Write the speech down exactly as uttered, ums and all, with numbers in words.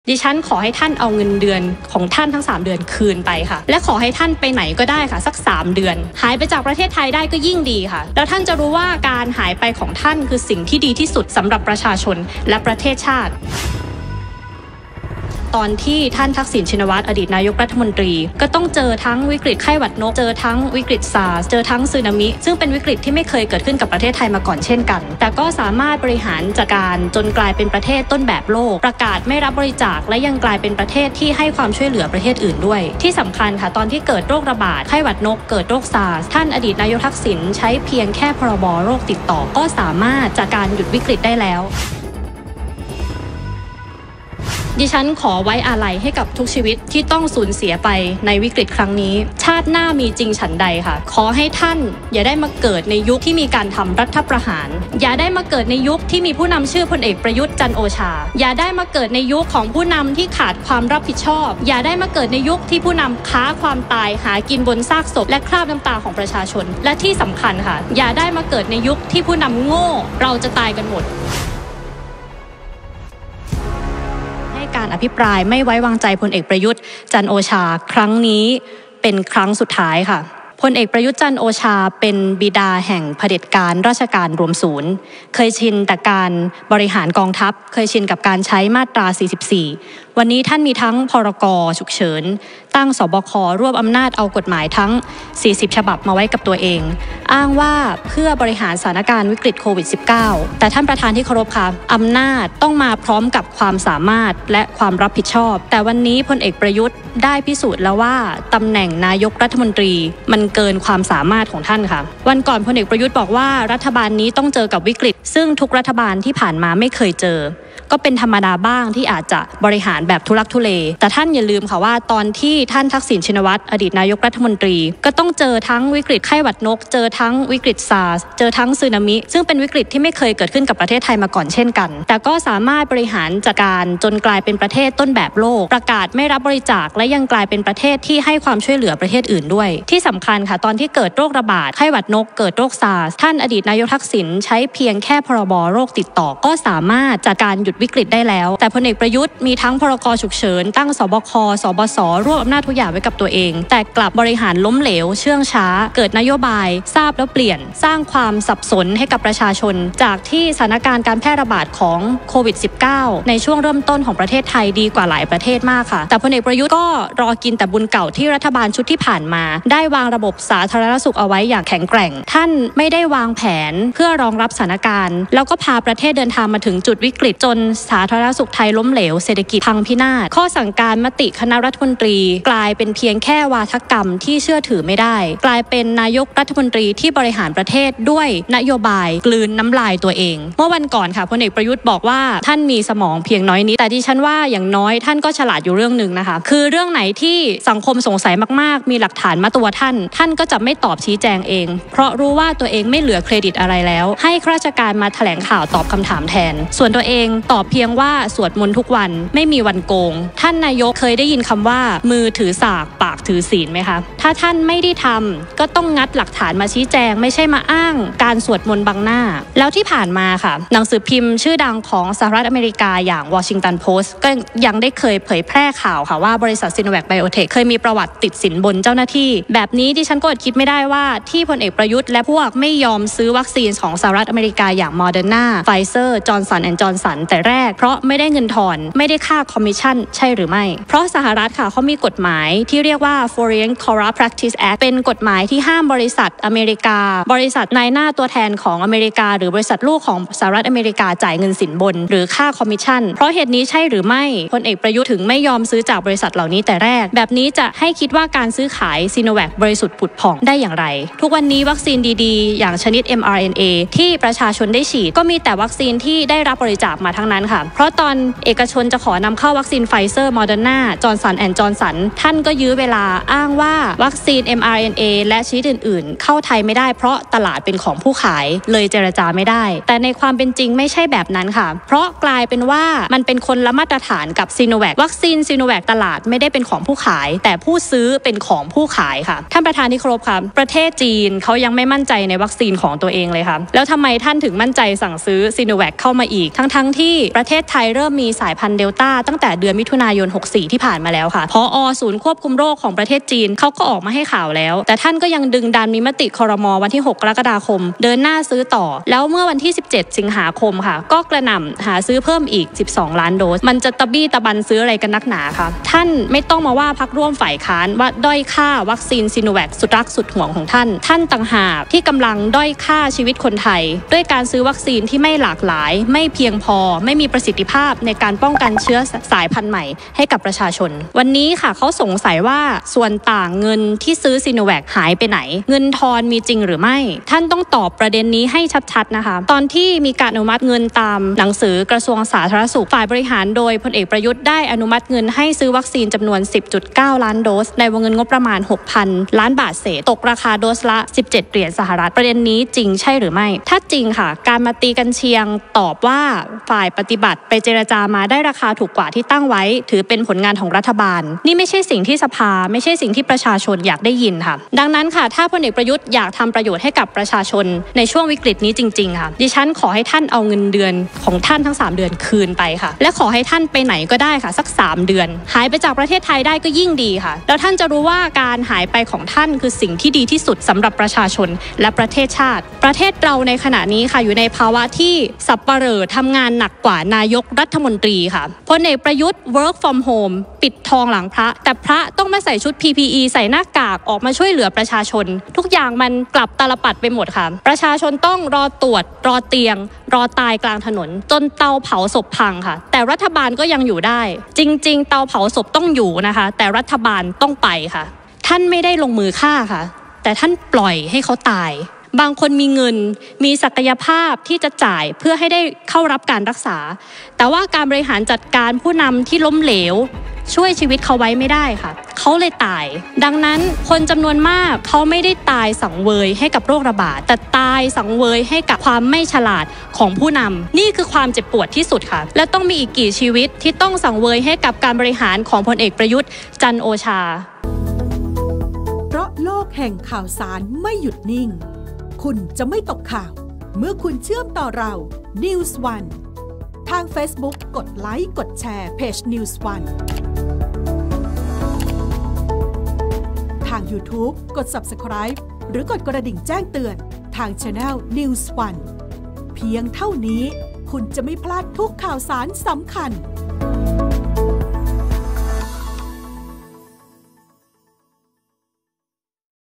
ดิฉันขอให้ท่านเอาเงินเดือนของท่านทั้งสามเดือนคืนไปค่ะและขอให้ท่านไปไหนก็ได้ค่ะสักสามเดือนหายไปจากประเทศไทยได้ก็ยิ่งดีค่ะแล้วท่านจะรู้ว่าการหายไปของท่านคือสิ่งที่ดีที่สุดสำหรับประชาชนและประเทศชาติตอนที่ท่านทักษิณชินวัตรอดีตนายกรัฐมนตรีก็ต้องเจอทั้งวิกฤตไข้หวัดนกเจอทั้งวิกฤตซาร์สเจอทั้งสึนามิซึ่งเป็นวิกฤตที่ไม่เคยเกิดขึ้นกับประเทศไทยมาก่อนเช่นกันแต่ก็สามารถบริหารจัดการจนกลายเป็นประเทศต้นแบบโลกประกาศไม่รับบริจาคและยังกลายเป็นประเทศที่ให้ความช่วยเหลือประเทศอื่นด้วยที่สำคัญค่ะตอนที่เกิดโรคระบาดไข้หวัดนกเกิดโรคซาร์สท่านอดีตนายกทักษิณใช้เพียงแค่พรบโรคติดต่อก็สามารถจัดการหยุดวิกฤตได้แล้วดิฉันขอไว้อาลัยให้กับทุกชีวิตที่ต้องสูญเสียไปในวิกฤตครั้งนี้ชาติหน้ามีจริงฉันใดค่ะขอให้ท่านอย่าได้มาเกิดในยุคที่มีการทำรัฐประหารอย่าได้มาเกิดในยุคที่มีผู้นำชื่อพลเอกประยุทธ์จันทร์โอชาอย่าได้มาเกิดในยุคของผู้นำที่ขาดความรับผิดชอบอย่าได้มาเกิดในยุคที่ผู้นำค้าความตายหากินบนซากศพและคราบน้ำตาของประชาชนและที่สำคัญค่ะอย่าได้มาเกิดในยุคที่ผู้นำโง่เราจะตายกันหมดการอภิปรายไม่ไว้วางใจพลเอกประยุทธ์จันทร์โอชาครั้งนี้เป็นครั้งสุดท้ายค่ะพลเอกประยุทธ์จันทร์โอชาเป็นบิดาแห่งเผด็จการราชการรวมศูนย์เคยชินแต่การบริหารกองทัพเคยชินกับการใช้มาตราสี่สิบสี่วันนี้ท่านมีทั้งพรกฉุกเฉินตั้งสบครวบอำนาจเอากฎหมายทั้งสี่สิบฉบับมาไว้กับตัวเองอ้างว่าเพื่อบริหารสถานการณ์วิกฤตโควิด สิบเก้า แต่ท่านประธานที่เคารพค่ะอำนาจต้องมาพร้อมกับความสามารถและความรับผิดชอบแต่วันนี้พลเอกประยุทธ์ได้พิสูจน์แล้วว่าตำแหน่งนายกรัฐมนตรีมันเกินความสามารถของท่านค่ะวันก่อนพลเอกประยุทธ์บอกว่ารัฐบาลนี้ต้องเจอกับวิกฤตซึ่งทุกรัฐบาลที่ผ่านมาไม่เคยเจอก็เป็นธรรมดาบ้างที่อาจจะบริหารแบบทุลักทุเลแต่ท่านอย่าลืมค่ะว่าตอนที่ท่านทักษิณชินวัตรอดีตนายกรัฐมนตรีก็ต้องเจอทั้งวิกฤตไข้หวัดนกเจอทั้งวิกฤตซาร์สเจอทั้งสึนามิซึ่งเป็นวิกฤตที่ไม่เคยเกิดขึ้นกับประเทศไทยมาก่อนเช่นกันแต่ก็สามารถบริหารจัดการจนกลายเป็นประเทศต้นแบบโลกประกาศไม่รับบริจาคและยังกลายเป็นประเทศที่ให้ความช่วยเหลือประเทศอื่นด้วยที่สำคัญค่ะตอนที่เกิดโรคระบาดไข้หวัดนกเกิดโรคซาร์สท่านอดีตนายกทักษิณใช้เพียงแค่พรบโรคติดต่อก็สามารถจัดการหยุดวิกฤตได้แล้วแต่พลเอกประยุทธ์มีทั้งพรกฉุกเฉินตั้งสบคสบสรวบอำนาจทุกอย่างไว้กับตัวเองแต่กลับบริหารล้มเหลวเชื่องช้าเกิดนโยบายทราบแล้วเปลี่ยนสร้างความสับสนให้กับประชาชนจากที่สถานการณ์การแพร่ระบาดของโควิด สิบเก้า ในช่วงเริ่มต้นของประเทศไทยดีกว่าหลายประเทศมากค่ะแต่พลเอกประยุทธ์ก็รอกินแต่บุญเก่าที่รัฐบาลชุดที่ผ่านมาได้วางระบบสาธารณสุขเอาไว้อย่างแข็งแกร่งท่านไม่ได้วางแผนเพื่อรองรับสถานการณ์แล้วก็พาประเทศเดินทางมาถึงจุดวิกฤตจนสาธารณสุขไทยล้มเหลวเศรษฐกิจพังพินาศข้อสั่งการมติคณะรัฐมนตรีกลายเป็นเพียงแค่วาทกรรมที่เชื่อถือไม่ได้กลายเป็นนายกรัฐมนตรีที่บริหารประเทศด้วยนโยบายกลืนน้ำลายตัวเองเมื่อวันก่อนค่ะพลเอกประยุทธ์บอกว่าท่านมีสมองเพียงน้อยนิดแต่ดิฉันว่าอย่างน้อยท่านก็ฉลาดอยู่เรื่องนึงนะคะคือเรื่องไหนที่สังคมสงสัยมากๆมีหลักฐานมาตัวท่านท่านก็จะไม่ตอบชี้แจงเองเพราะรู้ว่าตัวเองไม่เหลือเครดิตอะไรแล้วให้ข้าราชการมาแถลงข่าวตอบคำถามแทนส่วนตัวเองตอบเพียงว่าสวดมนต์ทุกวันไม่มีวันโกงท่านนายกเคยได้ยินคำว่ามือถือสากปากถือศีลไหมคะถ้าท่านไม่ได้ทำก็ต้องงัดหลักฐานมาชี้แจงไม่ใช่มาอ้างการสวดมนต์บังหน้าแล้วที่ผ่านมาค่ะหนังสือพิมพ์ชื่อดังของสหรัฐอเมริกาอย่าง Washington Post ก็ยังได้เคยเผยแพร่ข่าวค่ะว่าบริษัท Sinovac Biotech เคยมีประวัติติดสินบนเจ้าหน้าที่แบบนี้ดิฉันก็อดคิดไม่ได้ว่าที่พลเอกประยุทธ์และพวกไม่ยอมซื้อวัคซีนของสหรัฐอเมริกาอย่าง Moderna Pfizer Johnson แอนด์ Johnson แต่แรกเพราะไม่ได้เงินทอนไม่ได้ค่าคอมมิชชั่นใช่หรือไม่เพราะสหรัฐค่ะเขามีกฎหมายที่เรียกว่า Foreign Corrupt Practice Act เป็นกฎหมายที่ห้ามบริษัทอเมริกาบริษัทนายหน้าตัวแทนของอเมริกาหรือบริษัทลูกของสหรัฐอเมริกาจ่ายเงินสินบนหรือค่าคอมมิชชั่นเพราะเหตุนี้ใช่หรือไม่พลเอกประยุทธ์ถึงไม่ยอมซื้อจากบริษัทเหล่านี้แต่แรกแบบนี้จะให้คิดว่าการซื้อขายซีโนแวคบริสุทธิ์ผุดผ่องได้อย่างไรทุกวันนี้วัคซีนดีๆอย่างชนิด เอ็ม อาร์ เอ็น เอ ที่ประชาชนได้ฉีดก็มีแต่วัคซีนที่ได้รับบริจาคมาทั้งนั้นค่ะเพราะตอนเอกชนจะขอนำเข้าวัคซีนไฟเซอร์โมเดอร์นาจอห์นสันแอนด์จอห์นสันท่านก็ยื้อเวลาอ้างว่าวัคซีน เอ็ม อาร์ เอ็น เอ และชนิดอื่นๆเข้าไทยไม่ได้เพราะตลาดเป็นของผู้ขายเลยเจรจาไม่ได้แต่ในความเป็นจริงไม่ใช่แบบนั้นค่ะเพราะกลายเป็นว่ามันเป็นคนละมาตรฐานกับซีโนแวควัคซีนซีโนแวคตลาดไม่ได้เป็นของผู้ขายแต่ผู้ซื้อเป็นของผู้ขายค่ะท่านประธานที่เคารพค่ะประเทศจีนเขายังไม่มั่นใจในวัคซีนของตัวเองเลยค่ะแล้วทำไมท่านถึงมั่นใจสั่งซื้อซีโนแวคเข้ามาอีกทั้งๆที่ที่ประเทศไทยเริ่มมีสายพันธุ์เดลต้าตั้งแต่เดือนมิถุนายนหกสี่ที่ผ่านมาแล้วค่ะผอ.ศูนย์ควบคุมโรคของประเทศจีนเขาก็ออกมาให้ข่าวแล้วแต่ท่านก็ยังดึงดันมีมติครม.วันที่หกกรกฎาคมเดินหน้าซื้อต่อแล้วเมื่อวันที่สิบเจ็ดสิงหาคมค่ะก็กระหน่ำหาซื้อเพิ่มอีกสิบสองล้านโดสมันจะตะบี้ตะบันซื้ออะไรกันนักหนาคะท่านไม่ต้องมาว่าพรรคร่วมฝ่ายค้านว่าด้อยค่าวัคซีนซิโนแวคสุดรักสุดห่วงของท่านท่านต่างหากที่กำลังด้อยค่าชีวิตคนไทยด้วยการซื้อวัคซีนที่ไม่หลากหลายไม่เพียงพอไม่มีประสิทธิภาพในการป้องกันเชื้อสายพันธุ์ใหม่ให้กับประชาชนวันนี้ค่ะเขาสงสัยว่าส่วนต่างเงินที่ซื้อซิโนแวคหายไปไหนเงินทอนมีจริงหรือไม่ท่านต้องตอบประเด็นนี้ให้ชัดๆนะคะตอนที่มีการอนุมัติเงินตามหนังสือกระทรวงสาธารณสุขฝ่ายบริหารโดยพลเอกประยุทธ์ได้อนุมัติเงินให้ซื้อวัคซีนจำนวน สิบจุดเก้า ล้านโดสในวงเงินงบประมาณ หกพัน ล้านบาทเศษตกราคาโดสละสิบเจ็ดเหรียญสหรัฐประเด็นนี้จริงใช่หรือไม่ถ้าจริงค่ะการมาตีกันเชียงตอบว่าฝ่ายปฏิบัติไปเจรจามาได้ราคาถูกกว่าที่ตั้งไว้ถือเป็นผลงานของรัฐบาลนี่ไม่ใช่สิ่งที่สภาไม่ใช่สิ่งที่ประชาชนอยากได้ยินค่ะดังนั้นค่ะถ้าพลเอกประยุทธ์อยากทำประโยชน์ให้กับประชาชนในช่วงวิกฤตนี้จริงๆค่ะดิฉันขอให้ท่านเอาเงินเดือนของท่านทั้งสามเดือนคืนไปค่ะและขอให้ท่านไปไหนก็ได้ค่ะสักสามเดือนหายไปจากประเทศไทยได้ก็ยิ่งดีค่ะแล้วท่านจะรู้ว่าการหายไปของท่านคือสิ่งที่ดีที่สุดสำหรับประชาชนและประเทศชาติประเทศเราในขณะนี้ค่ะอยู่ในภาวะที่สับปะเหร่อทำงานหนักกว่านายกรัฐมนตรีค่ะพลเอกประยุทธ์ work from home ปิดทองหลังพระแต่พระต้องมาใส่ชุด พี พี อี ใส่หน้ากากออกมาช่วยเหลือประชาชนทุกอย่างมันกลับตาลปัดไปหมดค่ะประชาชนต้องรอตรวจรอเตียงรอตายกลางถนนจนเตาเผาศพพังค่ะแต่รัฐบาลก็ยังอยู่ได้จริงๆเตาเผาศพต้องอยู่นะคะแต่รัฐบาลต้องไปค่ะท่านไม่ได้ลงมือฆ่าค่ะแต่ท่านปล่อยให้เขาตายบางคนมีเงินมีศักยภาพที่จะจ่ายเพื่อให้ได้เข้ารับการรักษาแต่ว่าการบริหารจัดการผู้นำที่ล้มเหลวช่วยชีวิตเขาไว้ไม่ได้ค่ะเขาเลยตายดังนั้นคนจำนวนมากเขาไม่ได้ตายสังเวยให้กับโรคระบาดแต่ตายสังเวยให้กับความไม่ฉลาดของผู้นำนี่คือความเจ็บปวดที่สุดค่ะและต้องมีอีกกี่ชีวิตที่ต้องสังเวยให้กับการบริหารของพลเอกประยุทธ์จันทร์โอชาเพราะโลกแห่งข่าวสารไม่หยุดนิ่งคุณจะไม่ตกข่าวเมื่อคุณเชื่อมต่อเรา นิวส์ วัน ทาง Facebook กดไลค์กดแชร์เพจ นิวส์ วัน ทาง YouTube กด ซับสไครบ์ หรือกดกระดิ่งแจ้งเตือนทาง Channel นิวส์ วัน เพียงเท่านี้คุณจะไม่พลาดทุกข่าวสารสำคัญ